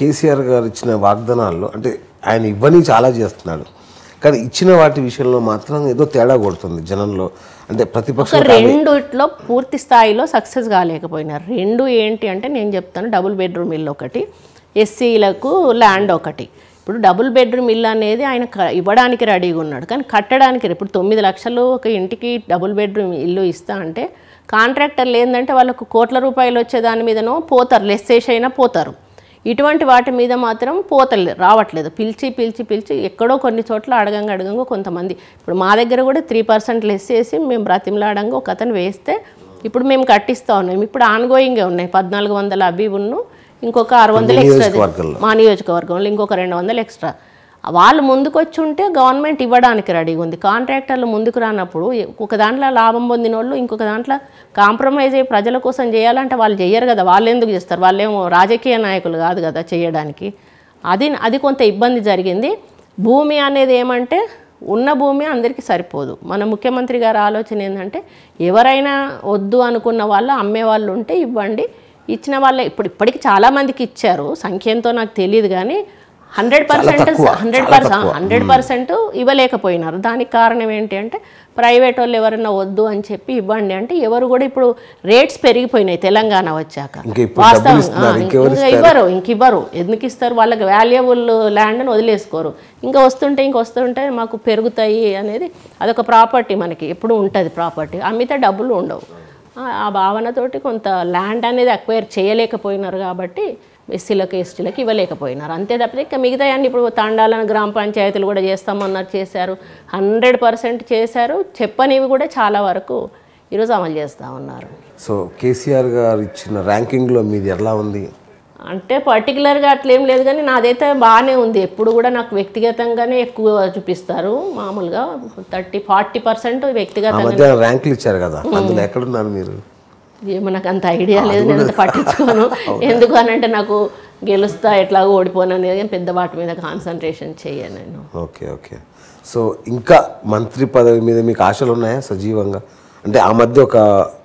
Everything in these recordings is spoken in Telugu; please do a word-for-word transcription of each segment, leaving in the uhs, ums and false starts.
కేసీఆర్ గారు ఇచ్చిన వాగ్దానాల్లో అంటే ఆయన ఇవ్వని చాలా చేస్తున్నాడు, కానీ ఇచ్చిన వాటి విషయంలో మాత్రం ఏదో తేడా కొడుతుంది జనంలో. అంటే ప్రతిపక్షం రెండుట్లో పూర్తి స్థాయిలో సక్సెస్ కాలేకపోయినారు. రెండు ఏంటి అంటే నేను చెప్తాను, డబుల్ బెడ్రూమ్ ఇల్లు ఒకటి, ఎస్సీలకు ల్యాండ్ ఒకటి. ఇప్పుడు డబుల్ బెడ్రూమ్ ఇల్లు అనేది ఆయన ఇవ్వడానికి రెడీగా ఉన్నాడు, కానీ కట్టడానికి ఇప్పుడు తొమ్మిది లక్షలు ఒక ఇంటికి డబుల్ బెడ్రూమ్ ఇల్లు ఇస్తా అంటే కాంట్రాక్టర్లు ఏంటంటే వాళ్ళకు కోట్ల రూపాయలు వచ్చే దాని మీదనో పోతారు, లెస్ చేసి అయినా పోతారు. ఇటువంటి వాటి మీద మాత్రం పోతలే రావట్లేదు. పిలిచి పిలిచి పిలిచి ఎక్కడో కొన్ని చోట్ల అడగంగా అడగంగా కొంతమంది, ఇప్పుడు మా దగ్గర కూడా త్రీ పర్సెంట్ లెస్ చేసి మేము బ్రతిమలాడంగా ఒక అతను వేస్తే ఇప్పుడు మేము కట్టిస్తూ ఉన్నాం. ఇప్పుడు ఆన్గోయింగే ఉన్నాయి. పద్నాలుగు వందల అవి ఉన్ను ఇంకొక ఆరు వందలు ఎక్స్ట్రా మా నియోజకవర్గంలో ఇంకొక రెండు వందలు ఎక్స్ట్రా. వాళ్ళు ముందుకు వచ్చి ఉంటే గవర్నమెంట్ ఇవ్వడానికి రెడీగా ఉంది. కాంట్రాక్టర్లు ముందుకు రానప్పుడు ఒక దాంట్లో లాభం పొందిన వాళ్ళు ఇంకొక దాంట్లో కాంప్రమైజ్ అయ్యి ప్రజల కోసం చేయాలంటే వాళ్ళు చేయరు కదా. వాళ్ళు ఎందుకు చేస్తారు? వాళ్ళేమో రాజకీయ నాయకులు కాదు కదా చేయడానికి. అది అది కొంత ఇబ్బంది జరిగింది. భూమి అనేది ఏమంటే ఉన్న భూమి అందరికీ సరిపోదు. మన ముఖ్యమంత్రి గారి ఆలోచన ఏంటంటే ఎవరైనా వద్దు అనుకున్న వాళ్ళు అమ్మే వాళ్ళు ఉంటే ఇవ్వండి, ఇచ్చిన వాళ్ళే ఇప్పుడు ఇప్పటికి చాలామందికి ఇచ్చారు, సంఖ్య ఎంతో నాకు తెలియదు, కానీ hundred percent hundred percent hundred percent ఇవ్వలేకపోయినారు. దానికి కారణం ఏంటి అంటే ప్రైవేట్ వాళ్ళు ఎవరైనా వద్దు అని చెప్పి ఇవ్వండి అంటే ఎవరు కూడా ఇప్పుడు రేట్స్ పెరిగిపోయినాయి తెలంగాణ వచ్చాక. వాస్తవంగా ఇవ్వరు, ఇంక ఇవ్వరు. ఎందుకు ఇస్తారు? వాళ్ళకి వాల్యుబుల్ ల్యాండ్ని వదిలేసుకోరు. ఇంకా వస్తుంటే ఇంక వస్తుంటే మాకు పెరుగుతాయి అనేది అదొక ప్రాపర్టీ, మనకి ఎప్పుడు ఉంటుంది ప్రాపర్టీ. అమ్మితే డబ్బులు ఉండవు. ఆ భావనతోటి కొంత ల్యాండ్ అనేది అక్వైర్ చేయలేకపోయినారు కాబట్టి ఎస్సీలకు ఎస్టీలకు ఇవ్వలేకపోయినారు. అంతే తప్పితే ఇంకా మిగతా అన్ని ఇప్పుడు తాండాలను గ్రామ పంచాయతీలు కూడా చేస్తామన్నారు, చేశారు, హండ్రెడ్ పర్సెంట్ చేశారు. చెప్పనివి కూడా చాలా వరకు ఈరోజు అమలు చేస్తూ ఉన్నారు. సో కేసీఆర్ గారు ఇచ్చిన ర్యాంకింగ్లో మీది ఎలా ఉంది అంటే పర్టికులర్గా అట్లేం లేదు, కానీ నాదైతే బాగానే ఉంది. ఎప్పుడు కూడా నాకు వ్యక్తిగతంగానే ఎక్కువ చూపిస్తారు. మామూలుగా థర్టీ ఫార్టీ పర్సెంట్ వ్యక్తిగతంగా ర్యాంకులు ఇచ్చారు కదా, అందులో ఎక్కడున్నారు మీరు? ఏమో నాకు అంత ఐడియా లేదు, నేను అంత పట్టించుకోను. ఎందుకు అని అంటే నాకు గెలుస్తా ఎట్లాగో ఓడిపోను అనేది పెద్ద వాటి మీద కాన్సన్ట్రేషన్ చేయను నేను. ఓకే ఓకే సో ఇంకా మంత్రి పదవి మీద మీకు ఆశలు ఉన్నాయా సజీవంగా? అంటే ఆ మధ్య ఒక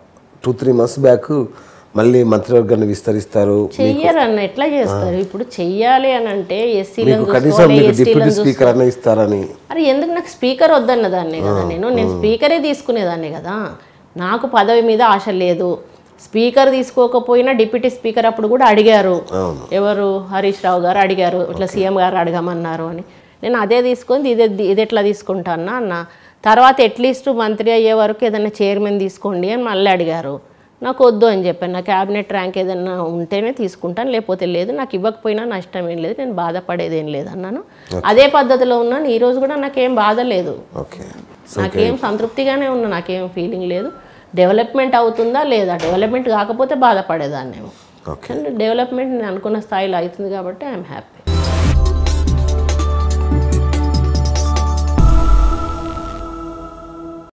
టూ త్రీ మంత్స్ బ్యాక్ మళ్ళీ మంత్రివర్గాన్ని విస్తరిస్తారు, చెయ్యరు అన్న ఎట్లా చేస్తారు? ఇప్పుడు చెయ్యాలి అని అంటే ఎస్సీలను స్పీకర్ అన్న ఇస్తారని. అరే ఎందుకు? నాకు స్పీకర్ వద్దన్న దాన్నే కదా నేను నేను స్పీకరే తీసుకునేదాన్ని కదా. నాకు పదవి మీద ఆశ లేదు. స్పీకర్ తీసుకోకపోయినా డిప్యూటీ స్పీకర్ అప్పుడు కూడా అడిగారు, ఎవరు హరీష్ రావు గారు అడిగారు, ఇట్లా సీఎం గారు అడగమన్నారు అని. నేను అదే తీసుకొని ఇది ఇది ఎట్లా తీసుకుంటానా అన్న. తర్వాత అట్లీస్ట్ మంత్రి అయ్యే వరకు ఏదైనా చైర్మన్ తీసుకోండి అని మళ్ళీ అడిగారు. నాకు వద్దు అని చెప్పాను. నా క్యాబినెట్ ర్యాంక్ ఏదైనా ఉంటేనే తీసుకుంటాను, లేకపోతే లేదు. నాకు ఇవ్వకపోయినా నష్టం ఏం లేదు, నేను బాధపడేది ఏం లేదు అన్నాను. అదే పద్ధతిలో ఉన్నాను. ఈరోజు కూడా నాకేం బాధ లేదు, నాకేం సంతృప్తిగానే ఉన్నా, నాకేం ఫీలింగ్ లేదు. డెవలప్మెంట్ అవుతుందా లేదా, డెవలప్మెంట్ కాకపోతే బాధపడేదాన్నేమో. డెవలప్మెంట్ నేను అనుకున్న స్థాయిలో అవుతుంది కాబట్టి ఐఎమ్ హ్యాపీ.